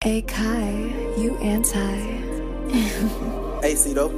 Hey Kai, you anti. Hey, Cito.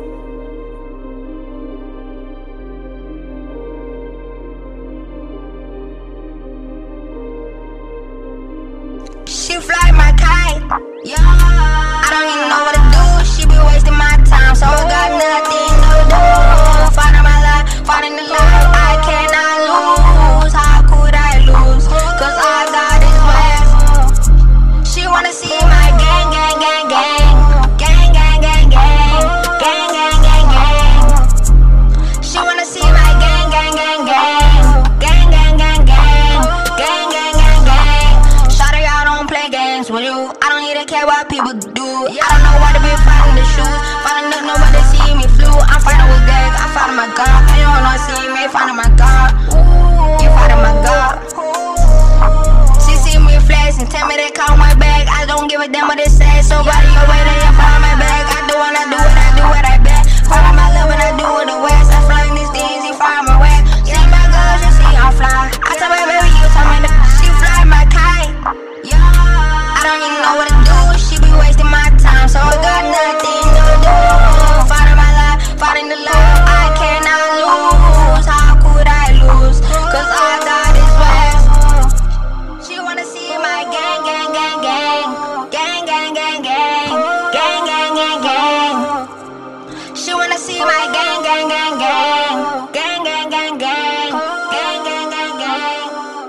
She fly my kite, yeah. I don't even know what to do. She be wasting my time, so I got nothing to do. Finding my life, finding the love I cannot lose. How could I lose? Cause all I got is west. She wanna see my gang, gang, gang, gang. Gang, gang, gang, gang. Gang, gang, gang, gang. She wanna see my gang, gang, gang, gang. Gang, gang, gang, gang. Gang, gang, gang, gang. Shawty, I don't play games with you. I don't even care what people do. I don't know why they be fighting the shoes. Finding up, nobody see me flew. I'm fighting with gang, I'm fighting my God. And you don't know see me fighting my God. You fighting my God. She see me flexing, tell me they call my bag. I don't give a damn what they say. So body your way, they ain't follow my bag. I do what I do what I do what I bet. Follow my love and I do it the west. I flying these things, he fire my way. See my girls, you see I'm fly. I tell my baby, you tell me that she fly my kite. Yeah, I don't even know what to do. She be wasting my time, so I got nothing to do. Fighting my life, fighting the love I cannot lose. How could I lose? Cause all I got is west. She wanna see my gang, gang, gang, gang. Gang, gang, gang, gang. Gang, gang, gang, gang. She wanna see my gang, gang, gang, gang. Gang, gang, gang, gang. Gang, gang, gang, gang.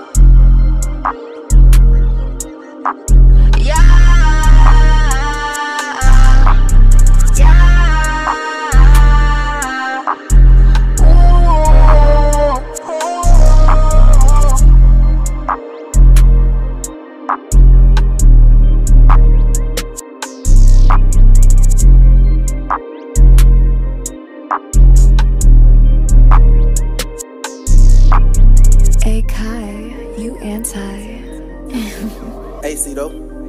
Yeah. Hey Kai, you anti. Hey, Cito.